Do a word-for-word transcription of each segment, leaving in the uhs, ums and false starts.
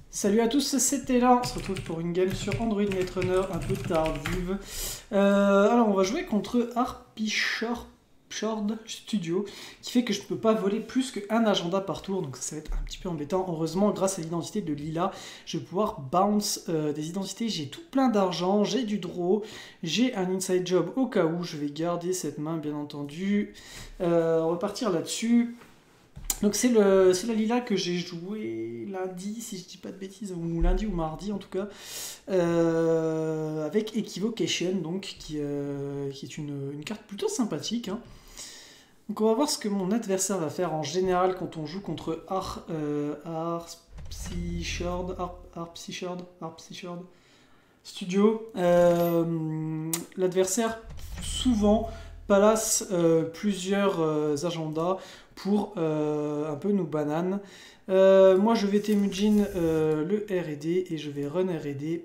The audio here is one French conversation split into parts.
Salut à tous, c'était là. On se retrouve pour une game sur Android Netrunner un peu tardive. Euh, alors, on va jouer contre Harpyshord Studio, qui fait que je ne peux pas voler plus qu'un agenda par tour, donc ça va être un petit peu embêtant. Heureusement, grâce à l'identité de Lila, je vais pouvoir bounce euh, des identités. J'ai tout plein d'argent, j'ai du draw, j'ai un inside job au cas où. Je vais garder cette main, bien entendu. Euh, on va partir là-dessus. Donc c'est le c'est la Lila que j'ai joué lundi, si je dis pas de bêtises, ou lundi ou mardi en tout cas, euh, avec Equivocation, donc qui, euh, qui est une, une carte plutôt sympathique. Hein. Donc on va voir ce que mon adversaire va faire en général quand on joue contre Ar, euh, Harpyshord, Ar, Harpyshord, Harpyshord Studio. Euh, L'adversaire souvent palace euh, plusieurs euh, agendas pour euh, un peu nous banane. Euh, moi je vais Temujin euh, le R et D et je vais run R et D.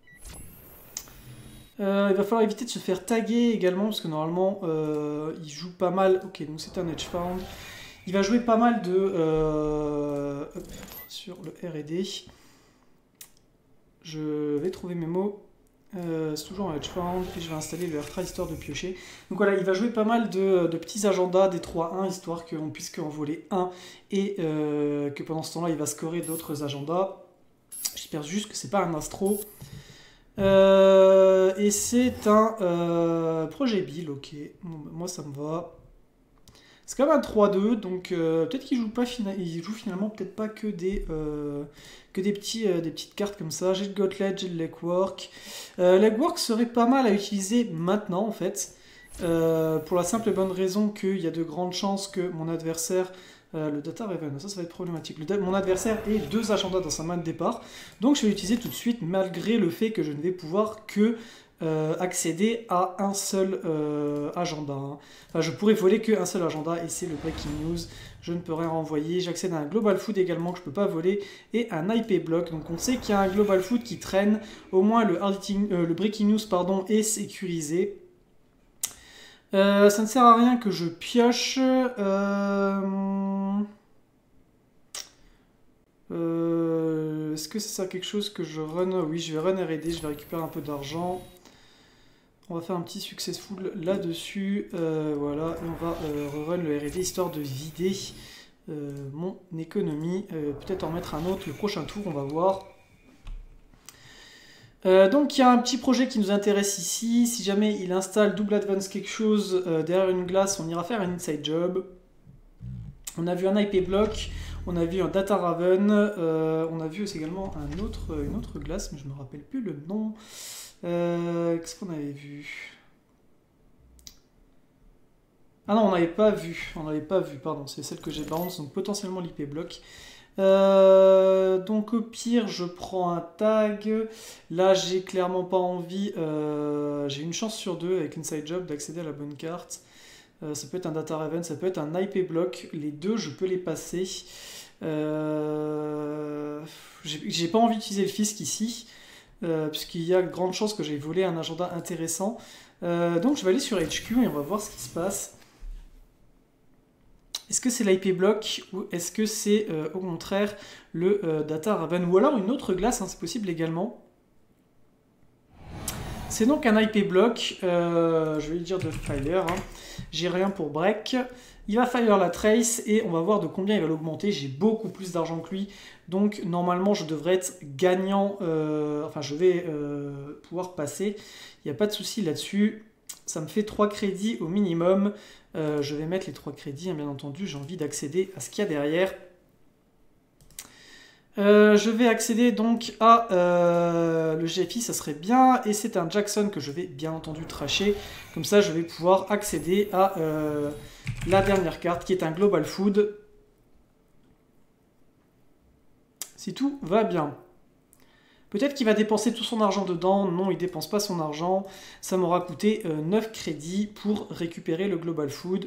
Euh, il va falloir éviter de se faire taguer également parce que normalement euh, il joue pas mal. Ok, donc c'est un Edgefound. Il va jouer pas mal de euh, hop, sur le R et D. Je vais trouver mes mots. Euh, c'est toujours un Edgefound, puis je vais installer le R-Try histoire de piocher. Donc voilà, il va jouer pas mal de, de petits agendas des trois un, histoire qu'on puisse en voler un, et euh, que pendant ce temps-là, il va scorer d'autres agendas. J'espère juste que c'est pas un Astro. Euh, et c'est un euh, projet Bill, ok. Bon, bah, moi, ça me va. C'est quand même un trois deux, donc euh, peut-être qu'il joue pas il joue finalement peut-être pas que des euh, que des petits euh, des petites cartes comme ça. J'ai le Gauntlet, j'ai le Legwork. Euh, Legwork serait pas mal à utiliser maintenant en fait, euh, pour la simple et bonne raison qu'il y a de grandes chances que mon adversaire euh, le Data Raven, ça ça va être problématique. Le, mon adversaire ait deux agendas dans sa main de départ, donc je vais l'utiliser tout de suite malgré le fait que je ne vais pouvoir que Euh, accéder à un seul euh, agenda. Hein. Enfin, je pourrais voler qu'un seul agenda et c'est le Breaking News. Je ne peux rien renvoyer. J'accède à un Global Food également que je ne peux pas voler et un I P Block. Donc on sait qu'il y a un Global Food qui traîne. Au moins le, euh, le Breaking News pardon, est sécurisé. Euh, ça ne sert à rien que je pioche. Euh... Euh, Est-ce que c'est ça quelque chose que je run? Oui, je vais run R et D, je vais récupérer un peu d'argent. On va faire un petit successful là-dessus. Euh, voilà, et on va euh, rerun le R et D histoire de vider euh, mon économie. Euh, Peut-être en mettre un autre le prochain tour, on va voir. Euh, donc il y a un petit projet qui nous intéresse ici. Si jamais il installe double advance quelque chose euh, derrière une glace, on ira faire un inside job. On a vu un I P block, on a vu un Data Raven, euh, on a vu aussi également un autre, une autre glace, mais je ne me rappelle plus le nom. Euh, Qu'est-ce qu'on avait vu? Ah non, on n'avait pas vu, on n'avait pas vu, pardon, c'est celle que j'ai bounce, donc potentiellement l'I P block. Euh, donc au pire, je prends un tag. Là, j'ai clairement pas envie. Euh, j'ai une chance sur deux avec l'Inside Job d'accéder à la bonne carte. Euh, ça peut être un Data Raven, ça peut être un I P block. Les deux, je peux les passer. Euh, j'ai pas envie d'utiliser le Fisk ici. Euh, puisqu'il y a de grandes chances que j'ai volé un agenda intéressant. Euh, donc je vais aller sur H Q et on va voir ce qui se passe. Est-ce que c'est l'I P block ou est-ce que c'est euh, au contraire le euh, Data Raven ou alors une autre glace, hein, c'est possible également. C'est donc un I P block, euh, je vais lui dire de fire, hein. J'ai rien pour break. Il va fire la trace et on va voir de combien il va l'augmenter. J'ai beaucoup plus d'argent que lui, donc normalement je devrais être gagnant, euh, enfin je vais euh, pouvoir passer, il n'y a pas de souci là-dessus. Ça me fait trois crédits au minimum, euh, je vais mettre les trois crédits, hein, bien entendu, j'ai envie d'accéder à ce qu'il y a derrière. Euh, je vais accéder donc à euh, le G F I, ça serait bien, et c'est un Jackson que je vais bien entendu tracher, comme ça je vais pouvoir accéder à euh, la dernière carte qui est un Global Food. Si tout va bien. Peut-être qu'il va dépenser tout son argent dedans, non il dépense pas son argent, ça m'aura coûté euh, neuf crédits pour récupérer le Global Food.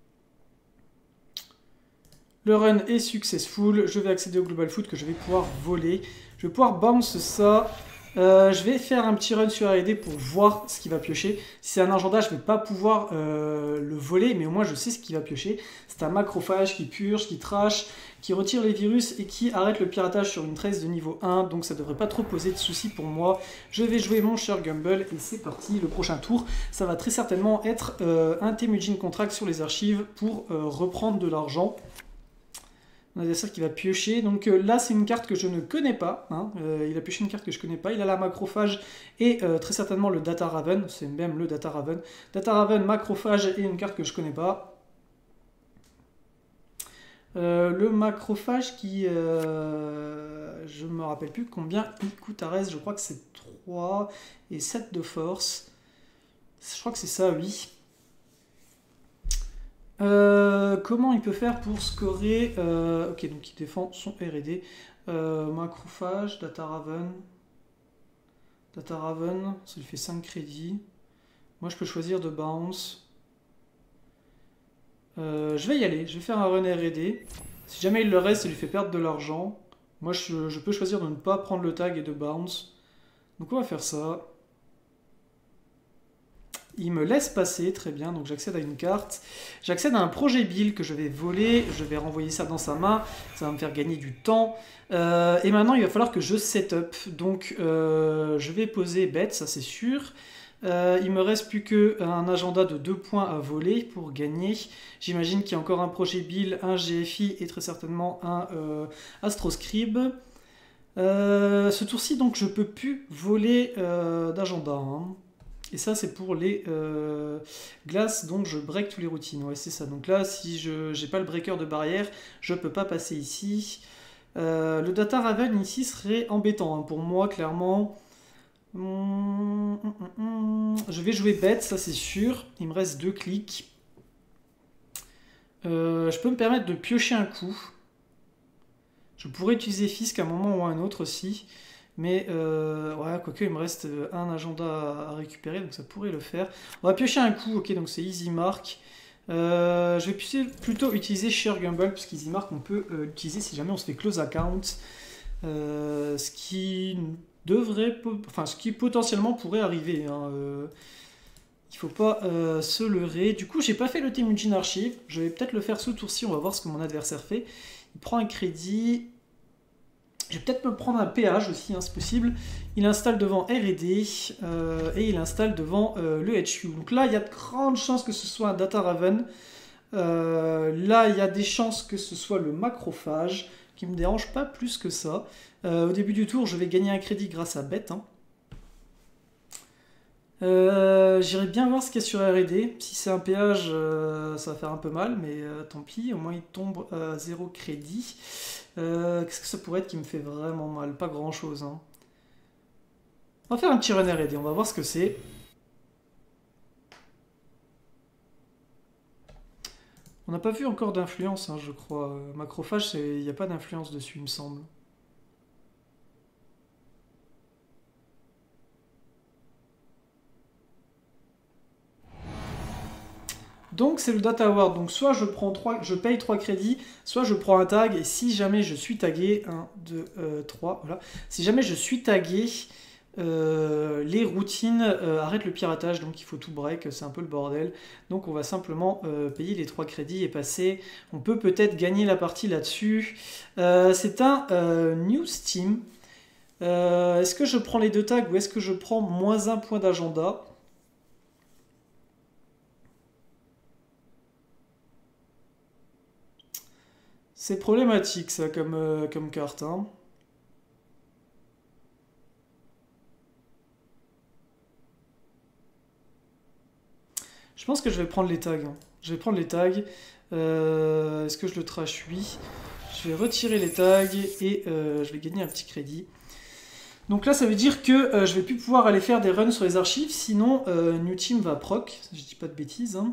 Le run est successful, je vais accéder au Global Food que je vais pouvoir voler. Je vais pouvoir bounce ça. Euh, je vais faire un petit run sur R et D pour voir ce qu'il va piocher. Si c'est un agenda, je ne vais pas pouvoir euh, le voler, mais au moins je sais ce qu'il va piocher. C'est un macrophage qui purge, qui trash, qui retire les virus et qui arrête le piratage sur une tresse de niveau un, donc ça devrait pas trop poser de soucis pour moi. Je vais jouer mon cher Gumball et c'est parti, le prochain tour, ça va très certainement être euh, un Temujin Contract sur les archives pour euh, reprendre de l'argent. Un adversaire qui va piocher, donc euh, là c'est une carte que je ne connais pas, hein. euh, il a pioché une carte que je connais pas, il a la Macrophage et euh, très certainement le Data Raven, c'est même le Data Raven. Data Raven, Macrophage et une carte que je connais pas. Euh, le Macrophage qui, euh, je me rappelle plus combien il coûte à reste, je crois que c'est trois et sept de force, je crois que c'est ça, oui. Euh, comment il peut faire pour scorer euh, ok, donc il défend son R et D. Euh, Macrophage, Data Raven. Data Raven, ça lui fait cinq crédits. Moi, je peux choisir de bounce. Euh, je vais y aller, je vais faire un run R et D. Si jamais il le reste, ça lui fait perdre de l'argent. Moi, je, je peux choisir de ne pas prendre le tag et de bounce. Donc, on va faire ça. Il me laisse passer, très bien, donc j'accède à une carte. J'accède à un projet build que je vais voler, je vais renvoyer ça dans sa main, ça va me faire gagner du temps. Euh, et maintenant, il va falloir que je set up. Donc, euh, je vais poser bet, ça c'est sûr. Euh, il me reste plus qu'un agenda de deux points à voler pour gagner. J'imagine qu'il y a encore un projet build, un G F I et très certainement un euh, Astroscribe. Euh, ce tour-ci, donc, je peux plus voler euh, d'agenda, hein. Et ça, c'est pour les euh, glaces, donc je break tous les routines. Ouais, c'est ça. Donc là, si je n'ai pas le breaker de barrière, je ne peux pas passer ici. Euh, le Data Raven ici serait embêtant, hein, pour moi, clairement. Hum, hum, hum, hum. Je vais jouer bête, ça c'est sûr. Il me reste deux clics. Euh, je peux me permettre de piocher un coup. Je pourrais utiliser Fisk à un moment ou à un autre aussi. Mais, euh, ouais, quoique, il me reste un agenda à récupérer, donc ça pourrait le faire. On va piocher un coup, ok, donc c'est Easy Mark. Euh, je vais plutôt utiliser Share Gumball, parce qu'Easy Mark, on peut euh, l'utiliser si jamais on se fait close account. Euh, ce qui devrait, enfin, ce qui potentiellement pourrait arriver, hein. Euh, il faut pas euh, se leurrer. Du coup, j'ai pas fait le Temujin Archive. Je vais peut-être le faire ce tour-ci, on va voir ce que mon adversaire fait. Il prend un crédit. Je vais peut-être me prendre un péage aussi, hein, c'est possible. Il installe devant R et D euh, et il installe devant euh, le H Q. Donc là, il y a de grandes chances que ce soit un Data Raven. Euh, là, il y a des chances que ce soit le Macrophage, qui ne me dérange pas plus que ça. Euh, au début du tour, je vais gagner un crédit grâce à Bet, hein. Euh, J'irai bien voir ce qu'il y a sur R et D. Si c'est un péage, euh, ça va faire un peu mal, mais euh, tant pis, au moins il tombe à zéro crédit. Euh, Qu'est-ce que ça pourrait être qui me fait vraiment mal? Pas grand chose, hein. On va faire un petit run R et D, on va voir ce que c'est. On n'a pas vu encore d'influence, hein, je crois. Macrophage, il n'y a pas d'influence dessus, il me semble. Donc c'est le Data Award, donc soit je, prends trois, je paye trois crédits, soit je prends un tag, et si jamais je suis tagué, un, deux, trois, voilà, si jamais je suis tagué, euh, les routines euh, arrêtent le piratage, donc il faut tout break, c'est un peu le bordel, donc on va simplement euh, payer les trois crédits et passer, on peut peut-être gagner la partie là-dessus. Euh, c'est un euh, New Steam, euh, est-ce que je prends les deux tags ou est-ce que je prends moins un point d'agenda? C'est problématique ça comme, euh, comme carte, hein. Je pense que je vais prendre les tags, hein. Je vais prendre les tags. Euh, Est-ce que je le trash? Oui. Je vais retirer les tags et euh, je vais gagner un petit crédit. Donc là, ça veut dire que euh, je vais plus pouvoir aller faire des runs sur les archives, sinon euh, New Team va proc. Je dis pas de bêtises, hein.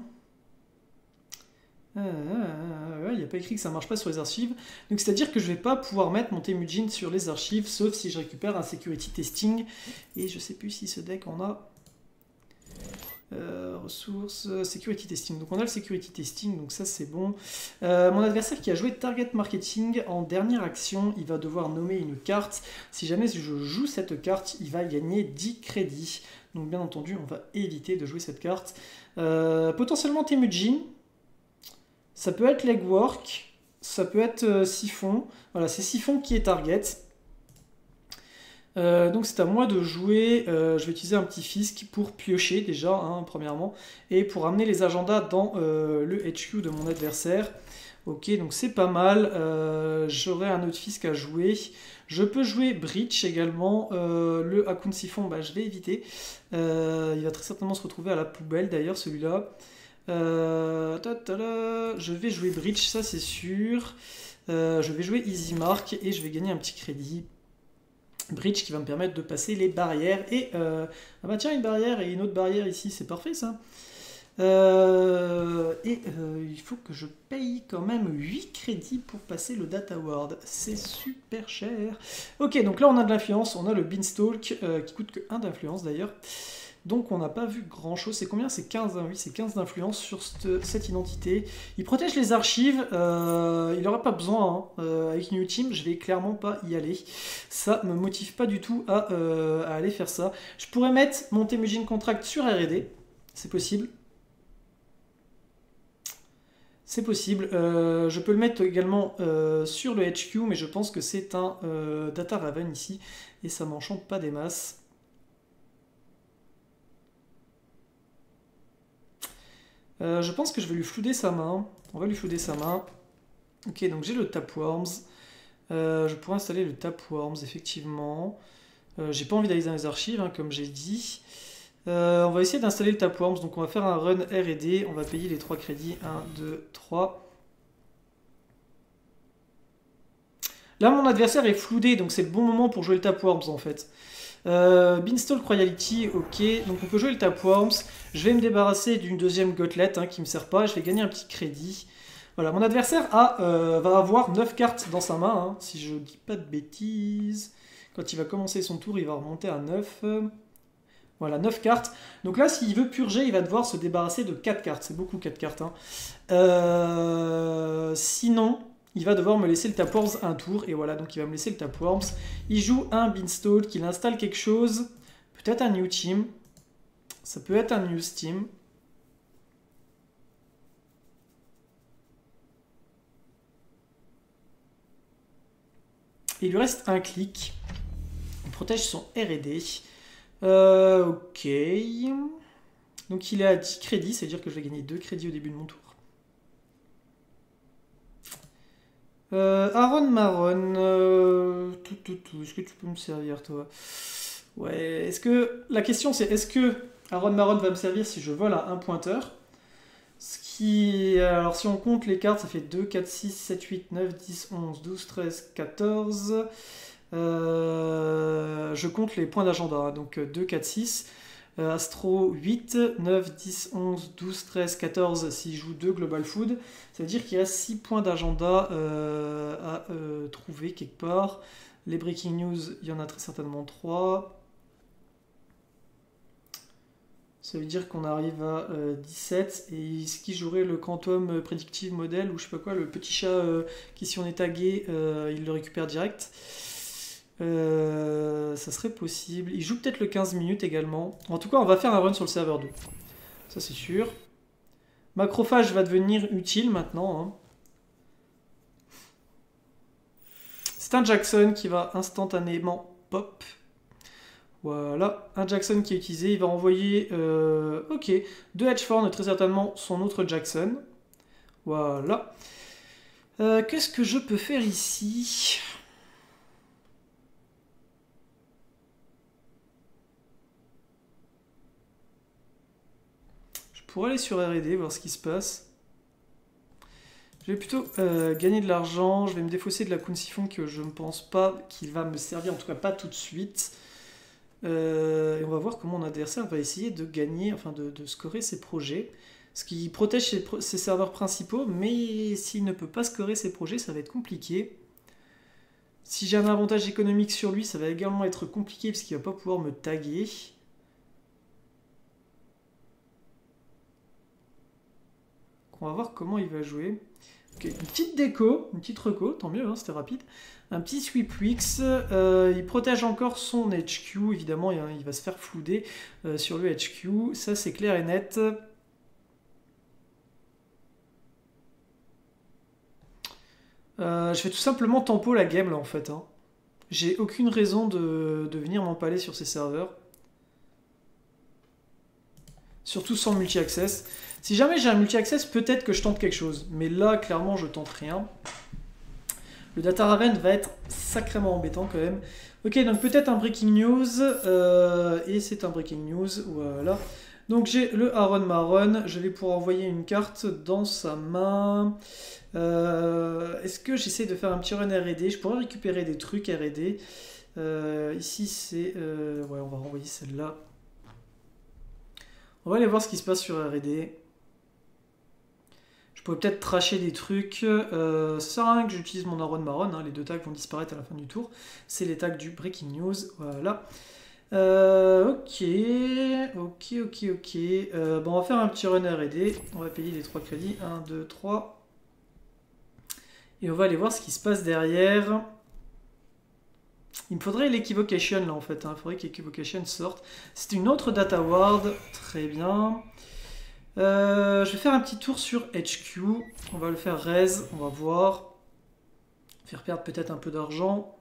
Il n'y a pas écrit que ça marche pas sur les archives. Donc c'est-à-dire que je vais pas pouvoir mettre mon Temujin sur les archives, sauf si je récupère un security testing. Et je sais plus si ce deck en a. Euh, ressources, security testing. Donc on a le security testing, donc ça c'est bon. Euh, mon adversaire qui a joué target marketing en dernière action, il va devoir nommer une carte. Si jamais je joue cette carte, il va gagner dix crédits. Donc bien entendu, on va éviter de jouer cette carte. Euh, potentiellement Temujin. Ça peut être legwork, ça peut être euh, Siphon. Voilà, c'est Siphon qui est target. Euh, donc c'est à moi de jouer. Euh, je vais utiliser un petit fisc pour piocher déjà, hein, premièrement, et pour amener les agendas dans euh, le H Q de mon adversaire. Ok, donc c'est pas mal. Euh, J'aurai un autre fisc à jouer. Je peux jouer Breach également. Euh, le Hakun Siphon, bah, je vais éviter. Euh, il va très certainement se retrouver à la poubelle d'ailleurs, celui-là. Euh, je vais jouer Breach, ça c'est sûr. Euh, je vais jouer Easy Mark et je vais gagner un petit crédit. Bridge qui va me permettre de passer les barrières. Et euh, ah bah tiens, une barrière et une autre barrière ici, c'est parfait ça. Euh, et euh, il faut que je paye quand même huit crédits pour passer le Data Ward. C'est super cher. Ok, donc là on a de l'influence, on a le Beanstalk euh, qui coûte que un d'influence d'ailleurs. Donc on n'a pas vu grand chose. C'est combien? C'est quinze, hein, oui, c'est quinze d'influence sur cette, cette identité. Il protège les archives, euh, il n'aura pas besoin. Hein. Euh, avec New Team, je vais clairement pas y aller. Ça me motive pas du tout à, euh, à aller faire ça. Je pourrais mettre mon Temujin Contract sur R et D, c'est possible. C'est possible. Euh, je peux le mettre également euh, sur le H Q, mais je pense que c'est un euh, Data Raven ici, et ça m'enchante pas des masses. Euh, je pense que je vais lui flouder sa main. On va lui flouder sa main. Ok, donc j'ai le Tapeworms. Euh, je pourrais installer le Tapeworms, effectivement. Euh, j'ai pas envie d'aller dans les archives, hein, comme j'ai dit. Euh, on va essayer d'installer le Tapeworms. Donc on va faire un run R et D. On va payer les trois crédits. un, deux, trois. Là, mon adversaire est floudé, donc c'est le bon moment pour jouer le Tapeworms, en fait. Euh, Beanstalk Royalty, ok, donc on peut jouer le Tapeworms. Je vais me débarrasser d'une deuxième gotelette hein, qui ne me sert pas, je vais gagner un petit crédit. Voilà, mon adversaire a, euh, va avoir neuf cartes dans sa main, hein, si je dis pas de bêtises. Quand il va commencer son tour, il va remonter à neuf. Voilà, neuf cartes. Donc là, s'il veut purger, il va devoir se débarrasser de quatre cartes. C'est beaucoup quatre cartes. Hein. Euh, sinon... il va devoir me laisser le Tapeworms un tour, et voilà, donc il va me laisser le Tapeworms. Il joue un Beanstalk, il installe quelque chose, peut-être un New Team, ça peut être un New Team. Il lui reste un clic, il protège son R et D. Euh, ok, donc il est à dix crédits, c'est-à-dire que je vais gagner deux crédits au début de mon tour. Euh, Aaron Maron, euh, tout, tout, tout. Est-ce que tu peux me servir, toi? Ouais, est-ce que... La question, c'est est-ce que Aaron Maron va me servir si je vole à un pointeur? Ce qui... Alors, si on compte les cartes, ça fait deux, quatre, six, sept, huit, neuf, dix, onze, douze, treize, quatorze. Euh, je compte les points d'agenda, donc deux, quatre, six. Euh, Astro huit, neuf, dix, onze, douze, treize, quatorze s'il joue deux Global Food. Ça veut dire qu'il reste six points d'agenda euh, à euh, trouver quelque part. Les Breaking News, il y en a très certainement trois. Ça veut dire qu'on arrive à euh, dix-sept. Et ce qui jouerait le Quantum Predictive Model, ou je sais pas quoi, le petit chat euh, qui, si on est tagué, euh, il le récupère direct. Euh, ça serait possible. Il joue peut-être le quinze minutes également. En tout cas, on va faire un run sur le serveur deux. Ça, c'est sûr. Macrophage va devenir utile maintenant. Hein. C'est un Jackson qui va instantanément pop. Voilà, un Jackson qui est utilisé. Il va envoyer... Euh, ok, deux Hedgeforn, très certainement son autre Jackson. Voilà. Euh, Qu'est-ce que je peux faire ici ? Pour aller sur R et D, voir ce qui se passe. Je vais plutôt euh, gagner de l'argent. Je vais me défausser de la Hakun Siphon que je ne pense pas qu'il va me servir, en tout cas pas tout de suite. Euh, et on va voir comment mon adversaire va essayer de gagner, enfin de, de scorer ses projets. Ce qui protège ses, ses serveurs principaux, mais s'il ne peut pas scorer ses projets, ça va être compliqué. Si j'ai un avantage économique sur lui, ça va également être compliqué parce qu'il ne va pas pouvoir me taguer. On va voir comment il va jouer. Okay, une petite déco, une petite reco, tant mieux, hein, c'était rapide. Un petit Sweep Wix, euh, il protège encore son H Q, évidemment, il, il va se faire flouder euh, sur le H Q, ça c'est clair et net. Euh, je vais tout simplement tempo la game là en fait. Hein. J'ai aucune raison de, de venir m'empaler sur ces serveurs. Surtout sans multi-access. Si jamais j'ai un multi-access, peut-être que je tente quelque chose. Mais là, clairement, je tente rien. Le data raven va être sacrément embêtant quand même. Ok, donc peut-être un breaking news. Euh, et c'est un breaking news. Voilà. Donc j'ai le Aaron Maron. Je vais pouvoir envoyer une carte dans sa main. Euh, Est-ce que j'essaie de faire un petit run R et D? Je pourrais récupérer des trucs R et D. Euh, ici, c'est... Euh, ouais, on va renvoyer celle-là. On va aller voir ce qui se passe sur R et D. Je pourrais peut-être tracher des trucs. Euh, ça sert à rien que j'utilise mon Aaron Maron. Hein, les deux tags vont disparaître à la fin du tour. C'est les tags du Breaking News. Voilà. Euh, ok. Ok, ok, ok. Euh, bon, on va faire un petit run R et D. On va payer les trois crédits. un, deux, trois. Et on va aller voir ce qui se passe derrière. Il me faudrait l'Equivocation là en fait, hein. Il faudrait que l'Equivocation sorte. C'est une autre data ward, très bien. Euh, je vais faire un petit tour sur H Q. On va le faire raise, on va voir. Faire perdre peut-être un peu d'argent.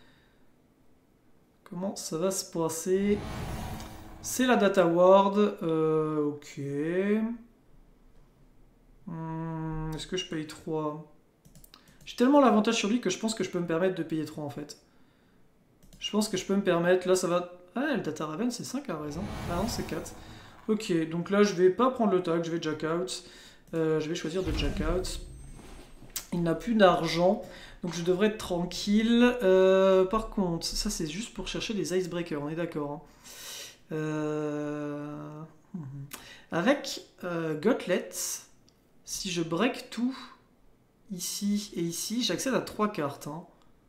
Comment ça va se passer? C'est la data ward. Euh, ok. Hmm, Est-ce que je paye trois? J'ai tellement l'avantage sur lui que je pense que je peux me permettre de payer trois en fait. Je pense que je peux me permettre, là ça va... Ah, le Data Raven c'est cinq à raison. Ah non, c'est quatre. Ok, donc là je vais pas prendre le tag, je vais jack out. Euh, je vais choisir de jack out. Il n'a plus d'argent, donc je devrais être tranquille. Euh, par contre, ça c'est juste pour chercher les icebreakers, on est d'accord. Hein. Euh... Avec euh, Gauntlet, si je break tout, ici et ici, j'accède à trois cartes. Hein.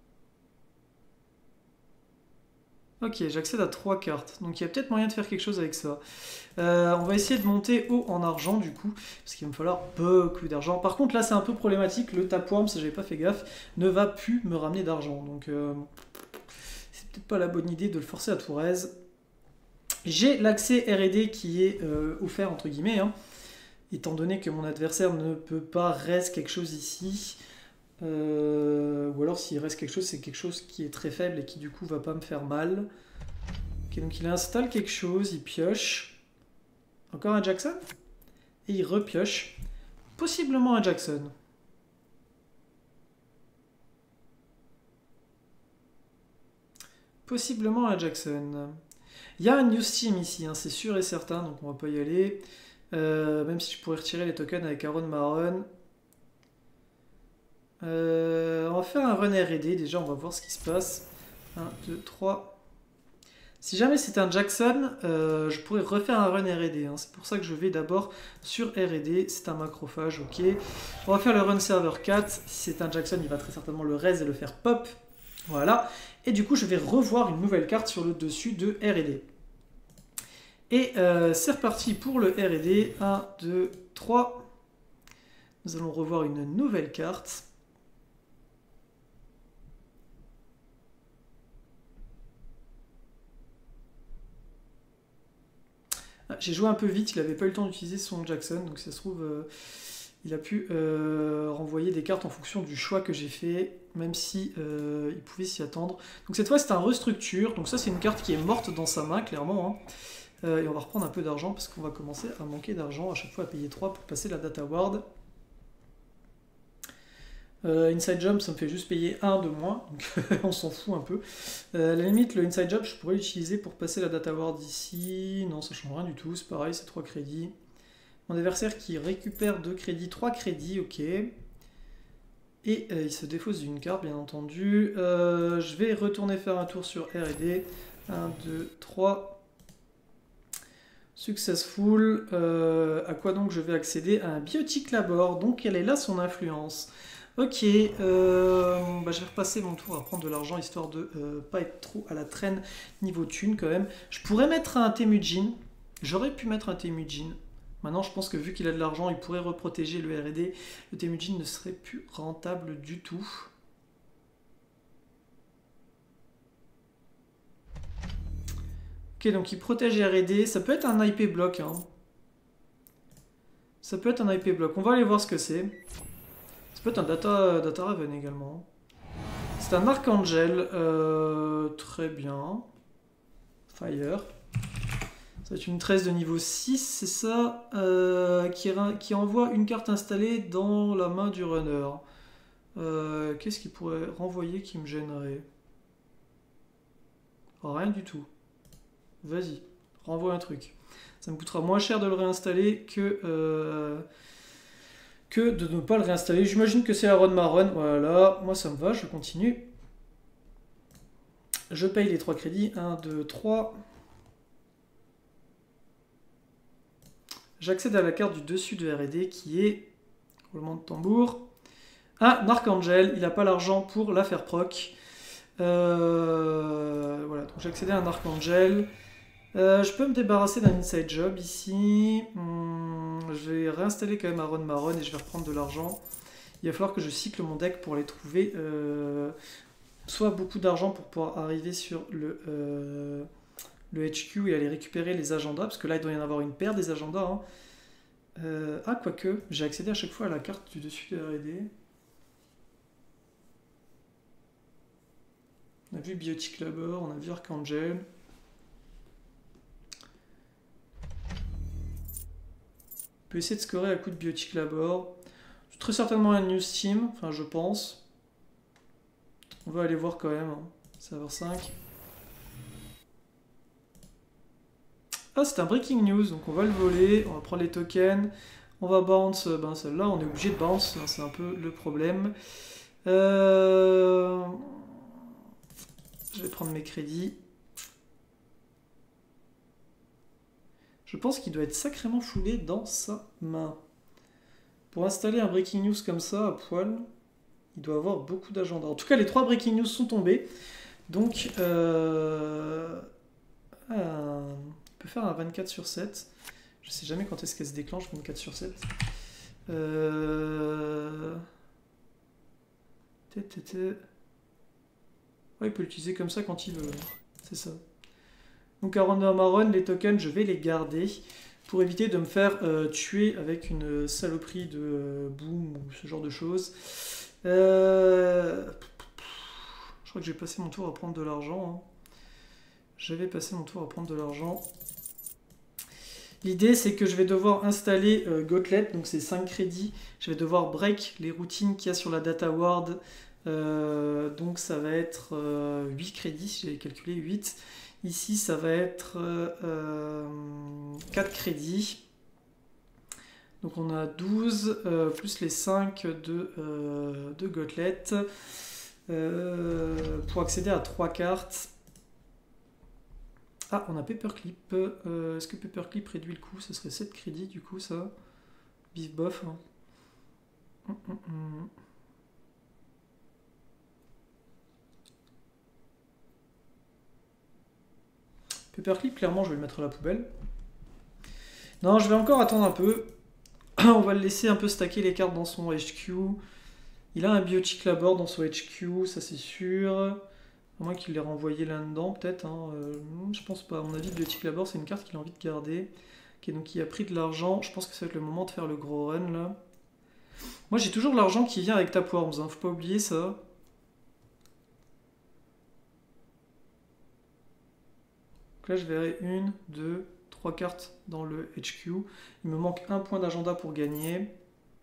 Ok, j'accède à trois cartes. Donc il y a peut-être moyen de faire quelque chose avec ça. Euh, on va essayer de monter haut en argent du coup, parce qu'il va me falloir beaucoup d'argent. Par contre là c'est un peu problématique, le tapeworm, si j'avais pas fait gaffe, ne va plus me ramener d'argent. Donc euh, c'est peut-être pas la bonne idée de le forcer à tout raise. J'ai l'accès R et D qui est euh, offert entre guillemets, hein, étant donné que mon adversaire ne peut pas raise quelque chose ici. Euh, ou alors s'il reste quelque chose, c'est quelque chose qui est très faible et qui du coup va pas me faire mal. Ok, donc il installe quelque chose, il pioche. Encore un Jackson. Et il repioche. Possiblement un Jackson. Possiblement un Jackson. Il y a un New Steam ici, hein, c'est sûr et certain, donc on va pas y aller. Euh, même si je pourrais retirer les tokens avec Aaron Maron. Euh, on va faire un run R et D, déjà on va voir ce qui se passe. un, deux, trois. Si jamais c'est un Jackson, euh, je pourrais refaire un run R et D. Hein. C'est pour ça que je vais d'abord sur R et D. C'est un macrophage, ok. On va faire le run server quatre. Si c'est un Jackson, il va très certainement le raise et le faire pop. Voilà. Et du coup, je vais revoir une nouvelle carte sur le dessus de R et D. Et euh, c'est reparti pour le R et D. un, deux, trois. Nous allons revoir une nouvelle carte. J'ai joué un peu vite, il n'avait pas eu le temps d'utiliser son Jackson, donc ça se trouve, euh, il a pu euh, renvoyer des cartes en fonction du choix que j'ai fait, même si euh, il pouvait s'y attendre. Donc cette fois c'est un restructure, donc ça c'est une carte qui est morte dans sa main, clairement. Hein. Euh, et on va reprendre un peu d'argent, parce qu'on va commencer à manquer d'argent, à chaque fois à payer trois pour passer la data ward. Euh, inside Jump, ça me fait juste payer un de moins, donc on s'en fout un peu. Euh, à la limite, le Inside Jump, je pourrais l'utiliser pour passer la data ward ici. Non, ça change rien du tout, c'est pareil, c'est trois crédits. Mon adversaire qui récupère deux crédits, trois crédits, ok. Et euh, il se défausse d'une carte, bien entendu. Euh, je vais retourner faire un tour sur R et D. un, deux, trois. Successful. Euh, à quoi donc je vais accéder? À un Biotic Labor. Donc quelle est là son influence? Ok, euh, bah je vais repasser mon tour à prendre de l'argent histoire de euh, pas être trop à la traîne niveau thune quand même. Je pourrais mettre un Temujin, j'aurais pu mettre un Temujin. Maintenant je pense que vu qu'il a de l'argent, il pourrait reprotéger le R et D. Le Temujin ne serait plus rentable du tout. Ok, donc il protège R et D, ça peut être un I P block. Hein. Ça peut être un I P block, on va aller voir ce que c'est. Ça peut être un Data, data Raven également. C'est un Archangel. Euh, très bien. Fire. Ça va être une tresse de niveau six, c'est ça, euh, qui, qui envoie une carte installée dans la main du runner. Euh, Qu'est-ce qu'il pourrait renvoyer qui me gênerait? Oh, rien du tout. Vas-y, renvoie un truc. Ça me coûtera moins cher de le réinstaller que, euh, que de ne pas le réinstaller. J'imagine que c'est la run marron. Voilà, moi ça me va, je continue. Je paye les trois crédits. un, deux, trois. J'accède à la carte du dessus de R et D qui est, roulement de tambour, un Archangel. Il n'a pas l'argent pour la faire proc. Euh, voilà, donc j'ai accédé à un Archangel. Euh, je peux me débarrasser d'un inside job ici. Hum, je vais réinstaller quand même Aaron Maron et je vais reprendre de l'argent. Il va falloir que je cycle mon deck pour les trouver. Euh, soit beaucoup d'argent pour pouvoir arriver sur le, euh, le H Q et aller récupérer les agendas. Parce que là, il doit y en avoir une paire des agendas. Hein. Euh, ah, quoique, j'ai accédé à chaque fois à la carte du dessus de R et D. On a vu Biotic Labor, on a vu Archangel. On peut essayer de scorer à coup de Biotic Labor. C'est très certainement un News Team, enfin je pense. On va aller voir quand même. Hein. Serveur cinq. Ah, c'est un Breaking News, donc on va le voler, on va prendre les tokens. On va bounce, ben celle-là, on est obligé de bounce, hein, c'est un peu le problème. Euh... Je vais prendre mes crédits. Je pense qu'il doit être sacrément foulé dans sa main. Pour installer un Breaking News comme ça, à poil, il doit avoir beaucoup d'agendas. En tout cas, les trois Breaking News sont tombés. Donc, euh... euh... on peut faire un vingt-quatre sur sept. Je sais jamais quand est-ce qu'elle se déclenche, vingt-quatre sur sept. Euh... Ouais, il peut l'utiliser comme ça quand il veut. C'est ça. Donc à Aaron Maron, les tokens, je vais les garder pour éviter de me faire euh, tuer avec une saloperie de euh, boom ou ce genre de choses. Euh... Je crois que j'ai passé mon tour à prendre de l'argent. Hein. J'avais passé mon tour à prendre de l'argent. L'idée, c'est que je vais devoir installer euh, Gauntlet, donc c'est cinq crédits. Je vais devoir break les routines qu'il y a sur la data ward. Euh, donc ça va être euh, huit crédits, si j'avais calculé huit. Ici, ça va être euh, quatre crédits. Donc on a douze, euh, plus les cinq de, euh, de Gauntlet. Euh, pour accéder à trois cartes. Ah, on a Paperclip. Euh, Est-ce que Paperclip réduit le coût? Ce serait sept crédits du coup, ça. Bif bof. Hein. Hum, hum, hum. Paperclip, clairement, je vais le mettre à la poubelle. Non, je vais encore attendre un peu. On va le laisser un peu stacker les cartes dans son H Q. Il a un Biotic Labor dans son H Q, ça c'est sûr. À moins qu'il l'ait renvoyé là-dedans, peut-être. Hein. Euh, je pense pas. À mon avis, Biotic Labor, c'est une carte qu'il a envie de garder. Ok, donc il a pris de l'argent. Je pense que ça va être le moment de faire le gros run, là. Moi, j'ai toujours l'argent qui vient avec Tapworms. Hein. Faut pas oublier ça. Donc là, je verrai une, deux, trois cartes dans le H Q. Il me manque un point d'agenda pour gagner.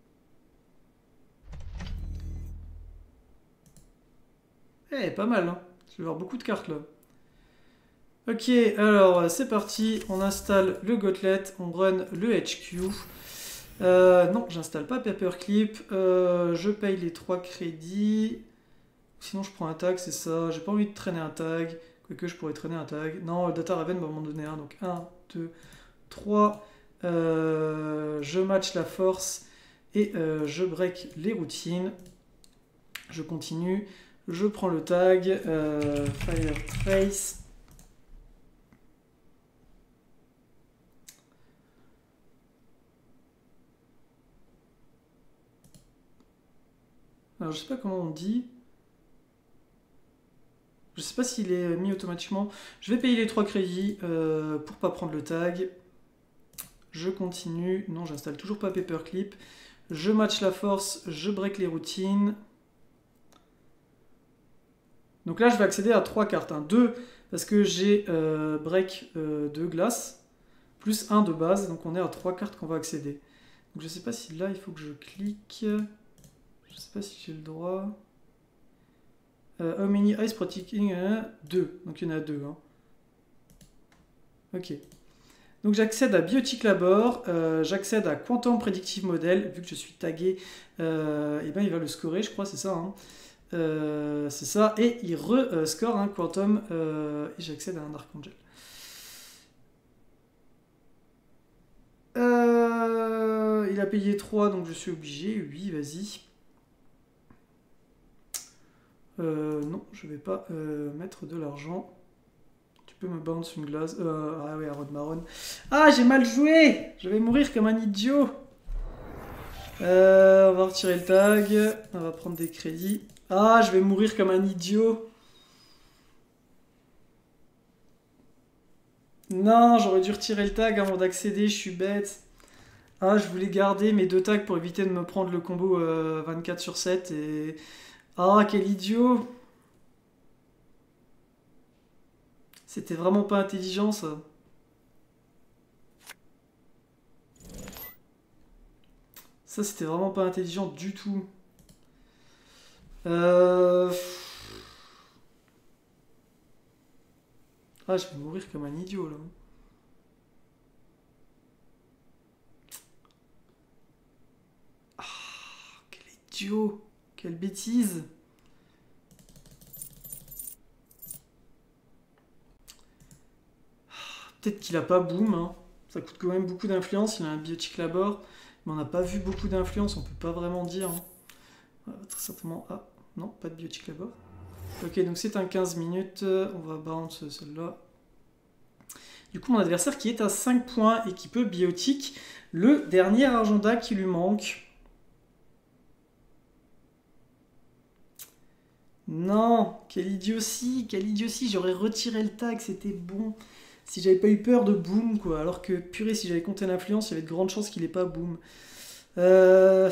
Eh, pas mal, hein. Je vais avoir beaucoup de cartes, là. Ok, alors, c'est parti. On installe le Gauntlet. On run le H Q. Euh, non, j'installe pas Paperclip. Euh, je paye les trois crédits. Sinon, je prends un tag, c'est ça. J'ai pas envie de traîner un tag. Quoique, je pourrais traîner un tag. Non, le Data Raven va m'en donner un. Donc, un, deux, trois. Euh, je match la force. Et euh, je break les routines. Je continue. Je prends le tag. Euh, Fire Trace. Alors, je sais pas comment on dit. Je sais pas s'il est mis automatiquement. Je vais payer les trois crédits euh, pour pas prendre le tag. Je continue. Non, j'installe toujours pas Paperclip. Je match la force, je break les routines. Donc là, je vais accéder à trois cartes. Hein. deux, parce que j'ai euh, break euh, de glace, plus un de base. Donc on est à trois cartes qu'on va accéder. Donc je sais pas si là, il faut que je clique. Je sais pas si j'ai le droit. Euh, how many ice protecting? deux. Donc il y en a deux. Hein. Ok. Donc j'accède à Biotic Labor, euh, j'accède à Quantum Predictive Model, vu que je suis tagué, euh, et ben il va le scorer, je crois, c'est ça. Hein. Euh, c'est ça, et il re-score un Quantum, euh, et j'accède à un Archangel. Euh, il a payé trois, donc je suis obligé. Oui, vas-y. Euh, non, je vais pas euh, mettre de l'argent. Tu peux me bounce une glace. Euh, ah ouais, un Rod Marron. Ah, j'ai mal joué! Je vais mourir comme un idiot. Euh, on va retirer le tag. On va prendre des crédits. Ah, je vais mourir comme un idiot. Non, j'aurais dû retirer le tag avant d'accéder, je suis bête. Ah, je voulais garder mes deux tags pour éviter de me prendre le combo euh, vingt-quatre sur sept et... Ah, quel idiot! C'était vraiment pas intelligent, ça. Ça, c'était vraiment pas intelligent du tout. Euh... Ah, je vais mourir comme un idiot, là. Ah, quel idiot! Quelle bêtise! Peut-être qu'il a pas boom, hein. Ça coûte quand même beaucoup d'influence, il a un Biotic Labor, mais on n'a pas vu beaucoup d'influence, on peut pas vraiment dire. Hein. Ah, très certainement... Ah, non, pas de Biotic Labor. Ok, donc c'est un quinze minutes, on va bounce celle-là. Du coup, mon adversaire qui est à cinq points et qui peut Biotic le dernier agenda qui lui manque. Non, quelle idiotie, quelle idiotie, j'aurais retiré le tag, c'était bon. Si j'avais pas eu peur de boom, quoi. Alors que, purée, si j'avais compté l'influence, il y avait de grandes chances qu'il ait pas boom. Euh...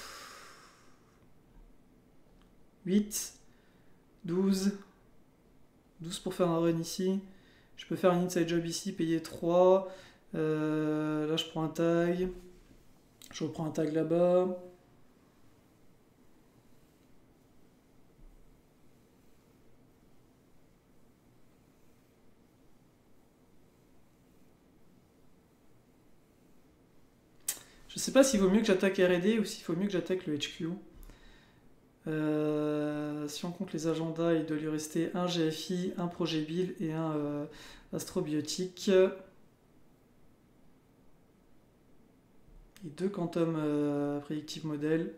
huit, douze. douze pour faire un run ici. Je peux faire un inside job ici, payer trois. Euh... Là, je prends un tag. Je reprends un tag là-bas. Je sais pas s'il vaut mieux que j'attaque R et D ou s'il vaut mieux que j'attaque le H Q. Euh, si on compte les agendas, il doit lui rester un G F I, un projet Bill et un euh, astrobiotique. Et deux Quantum euh, Predictive Model.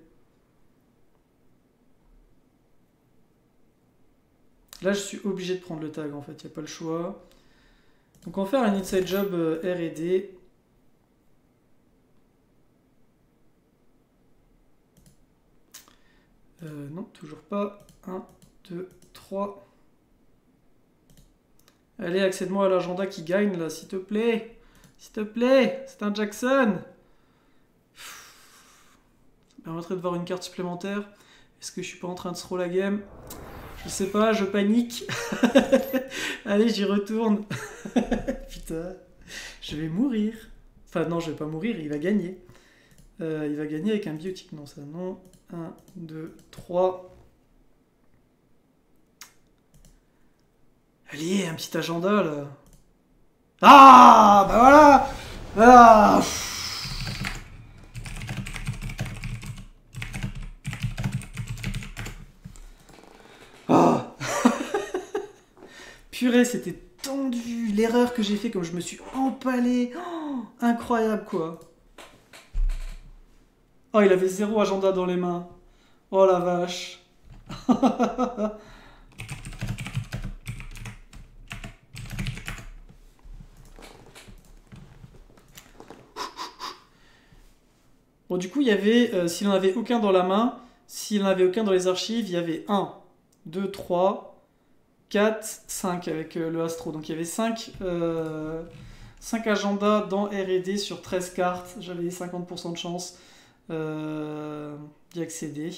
Là, je suis obligé de prendre le tag en fait, il n'y a pas le choix. Donc on va faire un inside job euh, R et D. Euh, non, toujours pas. un, deux, trois. Allez, accède-moi à l'agenda qui gagne là, s'il te plaît. S'il te plaît, c'est un Jackson. Ça permettrait de voir une carte supplémentaire. Est-ce que je suis pas en train de throw la game? Je sais pas, je panique. Allez, j'y retourne. Putain, je vais mourir. Enfin, non, je vais pas mourir, il va gagner. Euh, il va gagner avec un biotique. Non, ça, non. un, deux, trois. Allez, un petit agenda, là. Ah, bah voilà. Ah. Ah. Purée, c'était tendu. L'erreur que j'ai fait, comme je me suis empalé. Oh, incroyable, quoi. Oh, il avait zéro agenda dans les mains. Oh la vache. Bon, du coup, il y avait, euh, s'il n'en avait aucun dans la main, s'il n'en avait aucun dans les archives, il y avait un, deux, trois, quatre, cinq avec euh, le Astro. Donc il y avait cinq, euh, cinq agendas dans R et D sur treize cartes. J'avais cinquante pour cent de chance. euh, d'y accéder.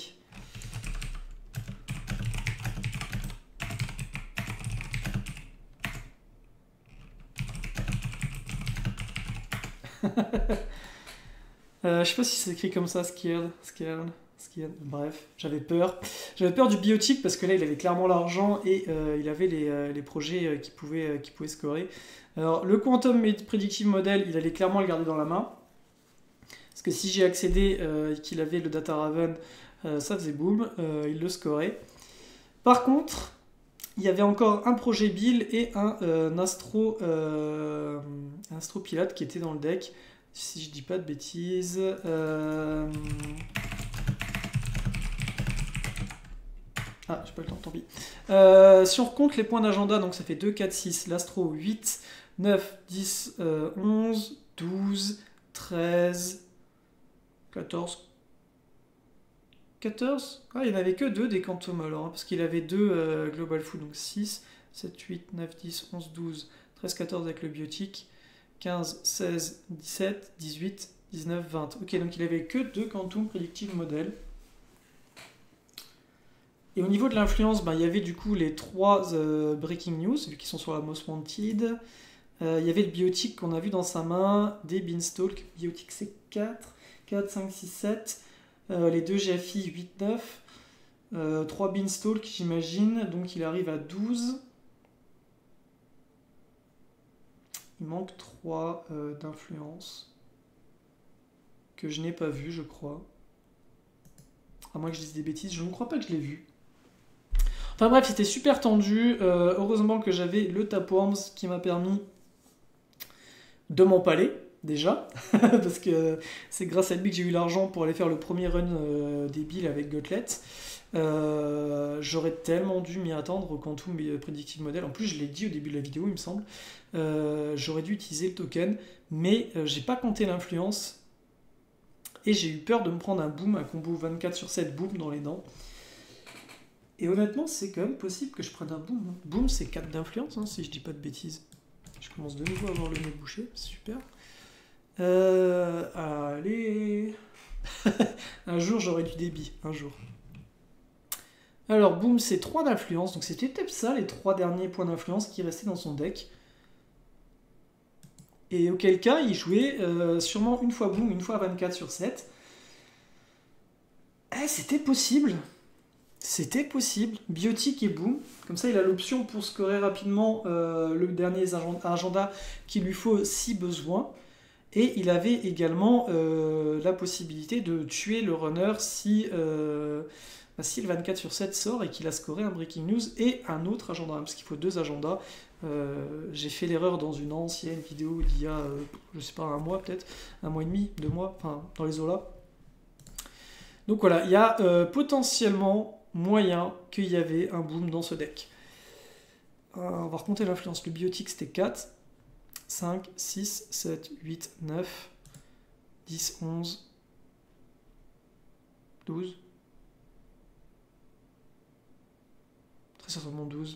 euh, je sais pas si c'est écrit comme ça, scared, scared, scared. Bref, j'avais peur. J'avais peur du biotique parce que là il avait clairement l'argent et euh, il avait les, euh, les projets euh, qui, pouvaient, euh, qui pouvaient scorer. Alors le Quantum Predictive Model, il allait clairement le garder dans la main. Parce que si j'ai accédé euh, et qu'il avait le Data Raven, euh, ça faisait boum, euh, il le scorait. Par contre, il y avait encore un projet Bill et un, euh, un Astro, euh, un Astro Pilote qui était dans le deck. Si je dis pas de bêtises. Euh... Ah, j'ai pas le temps, tant pis. Euh, si on recompte les points d'agenda, donc ça fait deux, quatre, six, l'Astro huit, neuf, dix, euh, onze, douze, treize, quatorze. quatorze Ah, il n'y en avait que deux des Quantum alors, hein, parce qu'il avait deux euh, Global Food, donc six, sept, huit, neuf, dix, onze, douze, treize, quatorze avec le biotique, quinze, seize, dix-sept, dix-huit, dix-neuf, vingt. Ok, donc il avait que deux Quantum Predictive Model. Et au niveau de l'influence, ben, il y avait du coup les trois euh, Breaking News, vu qu'ils sont sur la Most Wanted. Euh, il y avait le biotique qu'on a vu dans sa main, des Beanstalk. Biotique c'est quatre, quatre, cinq, six, sept. Euh, les deux G F I huit, neuf. Euh, trois Beanstalk j'imagine, donc il arrive à douze. Il manque trois euh, d'influence que je n'ai pas vu, je crois. À moins que je dise des bêtises, je ne crois pas que je l'ai vu. Enfin bref, c'était super tendu. Euh, heureusement que j'avais le Tapeworms qui m'a permis de m'empaler, déjà. Parce que c'est grâce à lui que j'ai eu l'argent pour aller faire le premier run euh, des billes avec Gauntlet. Euh, J'aurais tellement dû m'y attendre au Quantum Predictive Model. En plus, je l'ai dit au début de la vidéo, il me semble. Euh, J'aurais dû utiliser le token, mais euh, j'ai pas compté l'influence. Et j'ai eu peur de me prendre un boom, un combo vingt-quatre sur sept boom dans les dents. Et honnêtement, c'est quand même possible que je prenne un boom. Hein. Boom, c'est quatre d'influence, hein, si je dis pas de bêtises. Je commence de nouveau à avoir le nez bouché, super. Euh, allez. Un jour, j'aurai du débit, un jour. Alors, boom, c'est trois d'influence. Donc c'était peut-être ça, les trois derniers points d'influence qui restaient dans son deck. Et auquel cas, il jouait euh, sûrement une fois boom, une fois vingt-quatre sur sept. Eh, c'était possible. C'était possible. Biotique et boom. Comme ça, il a l'option pour scorer rapidement euh, le dernier agenda qu'il lui faut si besoin. Et il avait également euh, la possibilité de tuer le runner si, euh, bah, si le vingt-quatre sur sept sort et qu'il a scoré un Breaking News et un autre agenda. Parce qu'il faut deux agendas. Euh, j'ai fait l'erreur dans une ancienne vidéo d'il y a, euh, je sais pas, un mois peut-être, un mois et demi, deux mois, enfin dans les eaux là. Donc voilà, il y a euh, potentiellement moyen qu'il y avait un boom dans ce deck. Euh, on va recompter l'influence. Le biotique c'était quatre, cinq, six, sept, huit, neuf, dix, onze, douze. Très certainement douze.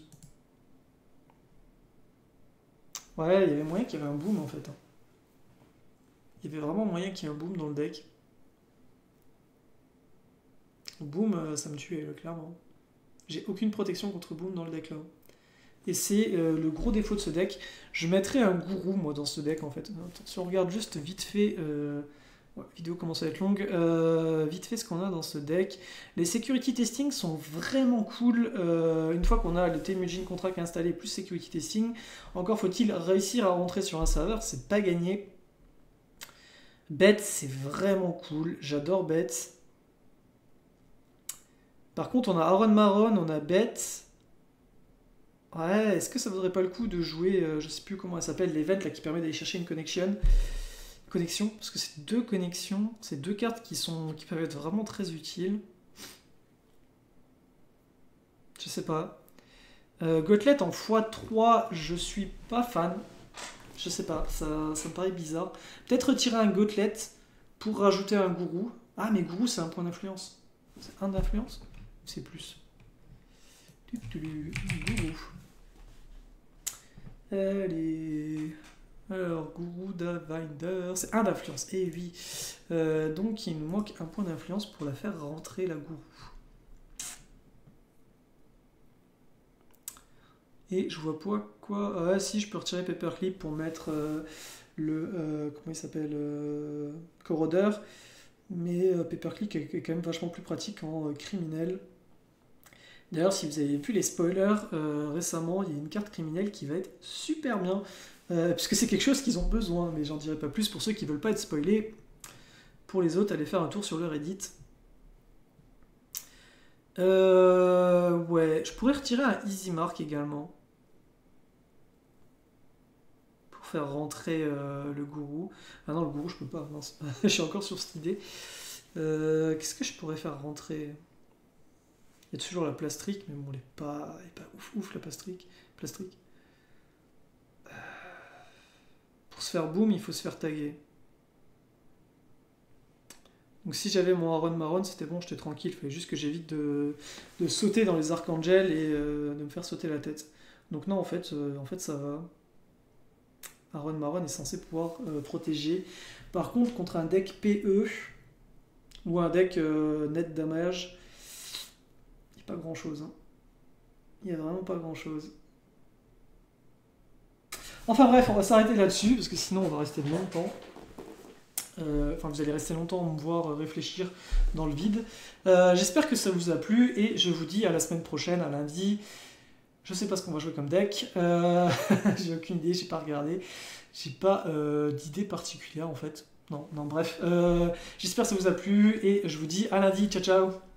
Ouais, il y avait moyen qu'il y avait un boom en fait. Il y avait vraiment moyen qu'il y ait un boom dans le deck. Boom, ça me tuait, clairement. J'ai aucune protection contre boom dans le deck là. Et c'est euh, le gros défaut de ce deck. Je mettrais un gourou, moi, dans ce deck, en fait. Si on regarde juste vite fait... Euh... Ouais, la vidéo commence à être longue. Euh, vite fait ce qu'on a dans ce deck. Les security testing sont vraiment cool. Euh, une fois qu'on a le Temujin Contract installé plus security testing, encore faut-il réussir à rentrer sur un serveur. C'est pas gagné. Bet, c'est vraiment cool. J'adore Bet. Par contre, on a Aaron Maron, on a Bet. Ouais, est-ce que ça vaudrait pas le coup de jouer, euh, je sais plus comment elle s'appelle, l'event là qui permet d'aller chercher une connexion Connexion, parce que c'est deux connexions, c'est deux cartes qui sont qui peuvent être vraiment très utiles. Je sais pas. Euh, Gauntlet en fois trois, je suis pas fan. Je sais pas, ça, ça me paraît bizarre. Peut-être retirer un Gauntlet pour rajouter un gourou. Ah, mais gourou, c'est un point d'influence. C'est un d'influence? C'est plus. Gourou. Allez. Alors, Gourou Davinder, c'est un d'influence, et oui. Euh, donc il nous manque un point d'influence pour la faire rentrer, la Gourou. Et je vois pas quoi... Ah si, je peux retirer Paperclip pour mettre euh, le... euh, comment il s'appelle euh, Corrodeur. Mais euh, Paperclip est, est quand même vachement plus pratique en euh, criminel. D'ailleurs, si vous avez vu les spoilers, euh, récemment, il y a une carte criminelle qui va être super bien. Euh, puisque c'est quelque chose qu'ils ont besoin, mais j'en dirai pas plus pour ceux qui veulent pas être spoilés. Pour les autres, allez faire un tour sur le Reddit. Euh, ouais, je pourrais retirer un Easy Mark également. Pour faire rentrer euh, le gourou. Ah non, le gourou, je peux pas. Mince. Je suis encore sur cette idée. Euh, Qu'est-ce que je pourrais faire rentrer? Il y a toujours la plastrique, mais bon, elle est pas, elle est pas ouf, ouf la plastrique. plastrique. Pour se faire boom, il faut se faire taguer. Donc si j'avais mon Aaron Maron, c'était bon, j'étais tranquille. Il fallait juste que j'évite de, de sauter dans les archangels et euh, de me faire sauter la tête. Donc non, en fait, euh, en fait ça va. Aaron Maron est censé pouvoir euh, protéger. Par contre, contre un deck P E ou un deck euh, net damage, il n'y a pas grand chose. Hein. Il n'y a vraiment pas grand chose. Enfin bref, on va s'arrêter là-dessus, parce que sinon on va rester longtemps. Euh, enfin, vous allez rester longtemps à me voir réfléchir dans le vide. Euh, J'espère que ça vous a plu, et je vous dis à la semaine prochaine, à lundi. Je sais pas ce qu'on va jouer comme deck. Euh, j'ai aucune idée, j'ai pas regardé. J'ai pas euh, d'idée particulière en fait. Non, non, bref. Euh, J'espère que ça vous a plu, et je vous dis à lundi. Ciao, ciao!